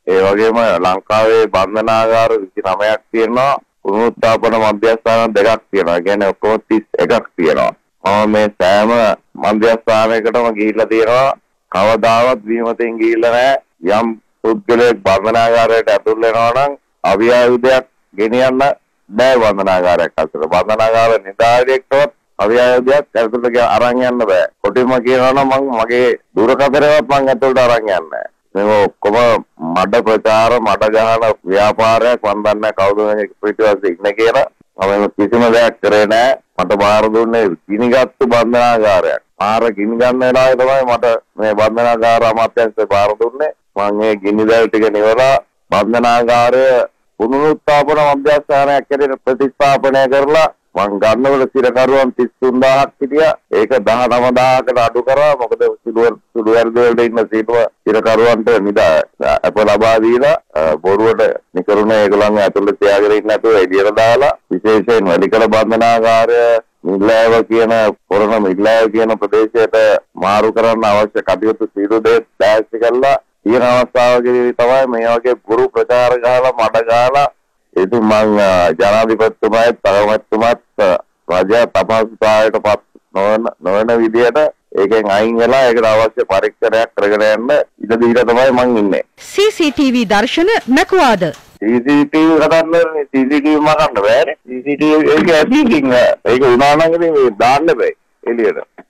ඒ වගේම ලංකාවේ බන්ධනාගාර 29ක් තියෙනවා. පුනරුත්ථාපන මධ්‍යස්ථාන දෙකක් තියෙනවා. ඒ කියන්නේ ඔක්කොම 31ක් තියෙනවා. මම මේ සෑම මධ්‍යස්ථානයකටම ගිහිල්ලා තියෙනවා. කවදාවත් විමතෙන් ගිහිල්ලා නැහැ. යම් පුද්ගලයෙක් බන්ධනාගාරයට ඇතුල් වෙනවා නම් අවියායුධයක් ගෙනියන්න බෑ බන්ධනාගාරයක් අතර. බන්ධනාගාර නිලධාරියෙක්ටවත් අවියායුධයක් ඇතුළට අරන් යන්න බෑ. කොටිම කියනවා නම් මගේ දුරකථනයවත් මං ඇතුළට අරන් යන්නේ නැහැ. මේ ඔක්කොම මඩ ප්‍රචාර මඩ ගහන ව්‍යාපාරයක් මන් දන්නේ කවුද මේක පිටිපස්සේ ඉන්නේ කියලා. මම කිසිම දෙයක් කරේ නැහැ. මට බාර දුන්නේ ගිනිගත්තු බන්ධනාගාරයක්. පාර ගිනි ගන්න වෙලාවේ තමයි මට මේ බන්ධනාගාර අමාත්‍යාංශය බාර දුන්නේ. මම ඒ ගිනි දැල් ටික නිවලා බන්ධනාගාරය පුනරුත්ථාපන මධ්‍යස්ථානයක් හැටියට ප්‍රතිස්ථාපනය කරලා මං ගන්නවල සිරකරුවන් 33000ක් හිටියා. ඒක 19000කට අඩු කරා. මොකද සුළු වැඩ වලට ඉන්න සිරකරුවන්ට අප ලබා දීලා බොරුවට නිකරුණ ඒගොල්ලන් ඇතුළේ තියාගෙන ඉන්න නැතුව එළියට දාලා විශේෂයෙන් වැඩිකල බන්ධනාගාරය මිල්ලාව කියන කොරණ මිල්ලාව කියන ප්‍රදේශයට මාරු කරන්න අවශ්‍ය කටයුතු සියලු දේ දැස්ති කළා. ඊන අවස්ථාවකදී තමයි මේ වගේ ගුරු ප්‍රචාර ගහලා මඩ ගහලා ඉතින් මම ජනාධිපතිතුමාත් තරමතුමාත් රජය තපස්කාරයට පත් නොවන විදියට ඒකෙන් අයින් වෙලා ඒකට අවශ්‍ය පරීක්ෂණයක් කරගෙන යන්න ඉඩ දීලා තමයි මම ඉන්නේ. CCTV දර්ශන මැකුවාද? CCTV හදන්න CCTV මකන්න බෑනේ. CCTV ඒක ඇතිකින් ඒක උනානංගනේ මේ දාන්න බෑ එළියට.